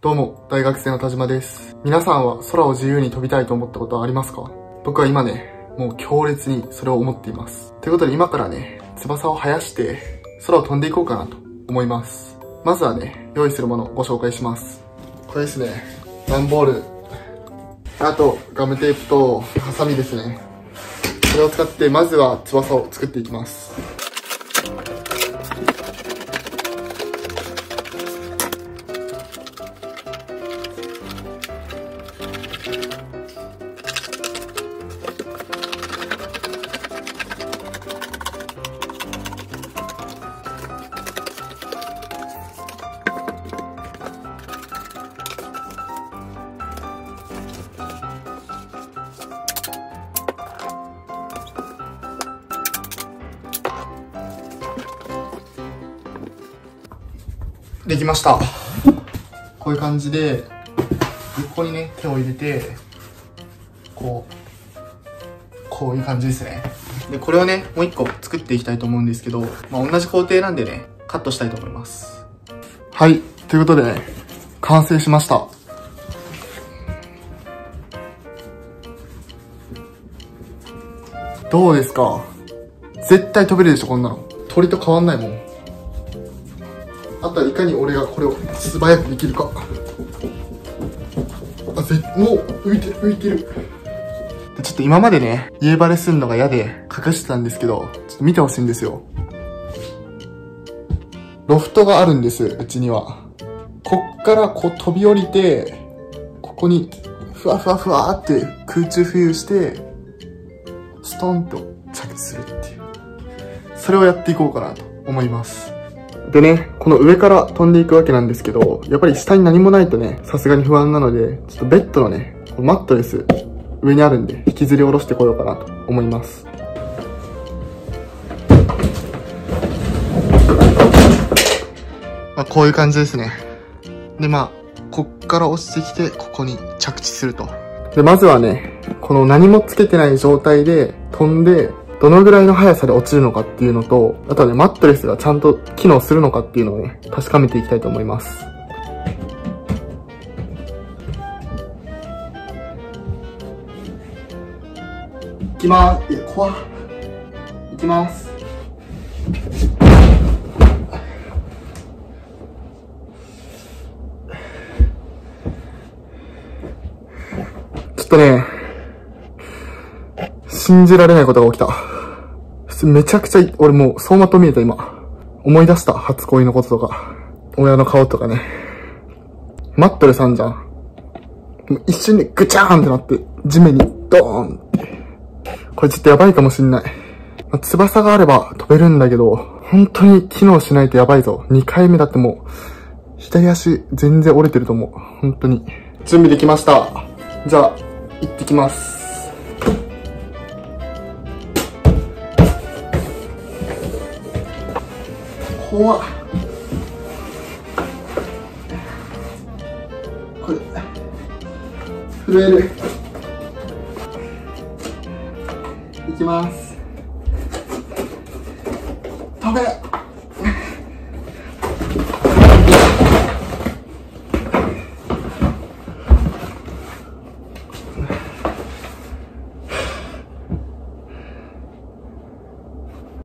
どうも、大学生の田島です。皆さんは空を自由に飛びたいと思ったことはありますか？僕は今ね、もう強烈にそれを思っています。ということで今からね、翼を生やして空を飛んでいこうかなと思います。まずはね、用意するものをご紹介します。これですね、段ボール。あと、ガムテープとハサミですね。これを使ってまずは翼を作っていきます。できました。こういう感じで、横にね、手を入れて、こういう感じですね。で、これをね、もう一個作っていきたいと思うんですけど、同じ工程なんでね、カットしたいと思います。はい、ということで、完成しました。どうですか？絶対飛べるでしょ、こんなの。鳥と変わんないもん。あとはいかに俺がこれを素早くできるか。もう浮いてる。ちょっと今までね、家バレするのが嫌で隠してたんですけど、ちょっと見てほしいんですよ。ロフトがあるんです、うちには。こっからこう飛び降りて、ここにふわーって空中浮遊して、ストンと着地するっていう。それをやっていこうかなと思います。でね、この上から飛んでいくわけなんですけど、やっぱり下に何もないとね、さすがに不安なので、ちょっとベッドのね、マットレス、上にあるんで、引きずり下ろしてこようかなと思います。こういう感じですね。で、こっから落ちてきて、ここに着地すると。で、まずはね、この何もつけてない状態で飛んで、どのぐらいの速さで落ちるのかっていうのと、あとはね、マットレスがちゃんと機能するのかっていうのをね、確かめていきたいと思います。いきまーす。怖っ。いきます。ちょっとね、信じられないことが起きた。めちゃくちゃ、俺もう走馬灯見えた今。思い出した。初恋のこととか。親の顔とかね。マットレスあんじゃん。一瞬でぐちゃーんってなって、地面にドーンって。これちょっとやばいかもしんない。翼があれば飛べるんだけど、本当に機能しないとやばいぞ。2回目だってもう、左足全然折れてると思う。本当に。準備できました。じゃあ、行ってきます。怖っ。これ震える。いきます。飛べ。